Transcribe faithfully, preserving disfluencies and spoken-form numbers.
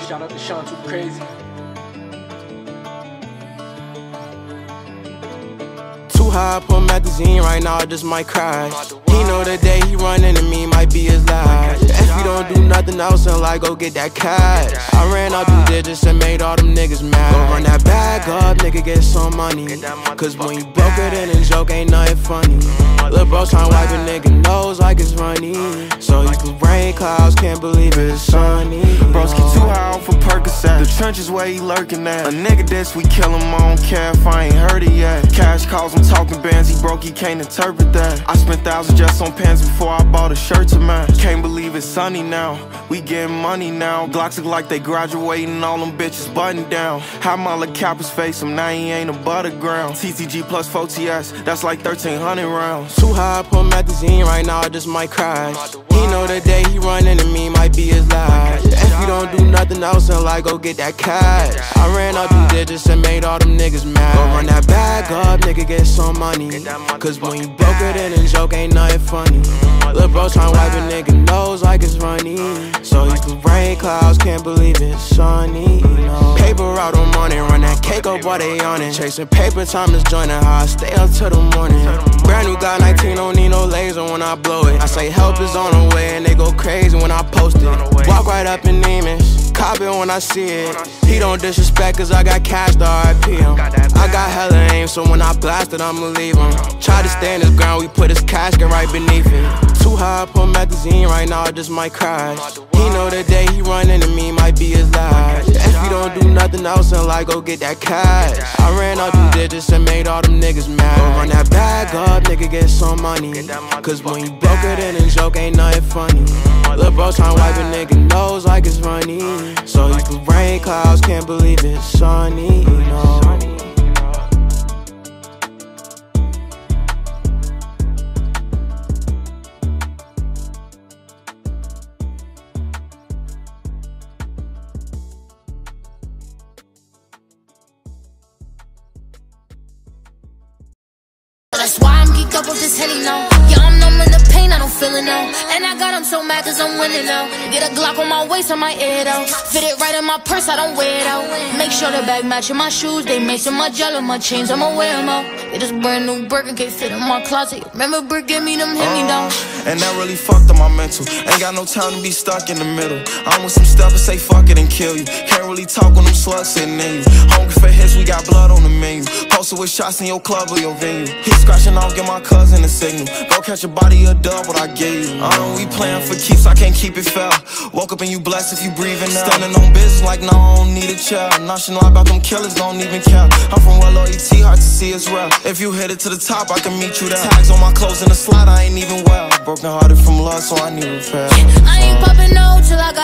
Shout out to Sean Too Crazy. Too high, put magazine right now, I just might crash. He know the day he run into me might be his last. If you don't do nothing else, then like go get that cash. I ran up them digits and made all them niggas mad. Go run that bag up, nigga, get some money. Cause when you broke it in a joke, ain't nothing funny. Lil' bro tryna wipe a nigga nose like it's runny. So you can rain clouds, can't believe it's sunny. Broski too high off for Percocet. The trenches where he lurking at. A nigga this, we kill him, I don't care if I ain't heard it yet. Cash calls, I'm talking bands, he broke, he can't interpret that. I spent thousands just on pants before I bought a shirt to match. Can't believe it's sunny now, we getting money now. Glocks look like they graduating, all them bitches buttoned down. How my little cappers face him, now he ain't above the ground. T T G plus four T S, that's like thirteen hundred rounds. Too high, put magazine right now, I just might crash. He know the day he run into me might be his last. If you don't do nothing else, then like go get that cash. I ran up them digits and made all them niggas mad. Go run that bag up, nigga, get some money. Cause when you broke it in a joke, ain't nothing funny. Lil' bro tryna wipe a nigga nose like it's runny. So you can rain clouds, can't believe it's sunny. No. Paper out on money, run that cake up while they on it. Chasing paper, time is joining how I stay up till the morning. Brand new got nineteen, don't need no laser when I blow it. I say help is on the way and they go crazy when I post it. Walk right up in demons, cop it when I see it. He don't disrespect cause I got cash to R I P him. I got hella aim, so when I blast it, I'ma leave him. Try to stay in his ground, we put his casket right beneath it. Too high, put magazine right now, I just might crash. He know the day he run into me might be his last. If you don't do nothing else, then like go get that cash. I ran up them digits and made all them niggas mad. Go run that bag up, nigga, get some money. Cause when you broke it in a joke, ain't nothing funny. Lil' bro tryna wipe a nigga nose like it's runny. So you can rain clouds, can't believe it's sunny, you know. That's why I'm geeked up with this Henny now. Yeah, I'm numb in the pain, I don't feel it now. And I got him so mad cause I'm winning now. Get a Glock on my waist, I might air it out. Fit it right in my purse, I don't wear it out. Make sure the bag matching my shoes. They matching my jello, my chains, I'ma wear them out. It is brand new Birkin, can't fit in my closet. Remember Brick gave me them Henny down. Uh, and that really fucked up my mental. Ain't got no time to be stuck in the middle. I'm with some stuff and say fuck it and kill you. Can't really talk when them slugs sitting in you. Hungry for hits, we got blood on the menu. Posted with shots in your club or your venue. He scratching off, get my cousin a signal. Go catch a body or dub what I gave you. I know we playing for keeps, I can't keep it fair. Woke up and you blessed if you breathing now. Standing on business like no, I don't need a chair. Nothing about them killers, don't even care. I'm from well O E T, hard to see it's rare. If you hit it to the top, I can meet you there. Tags on my clothes in the slide, I ain't even well. Broken hearted from love, so I need repair. I ain't popping no till I got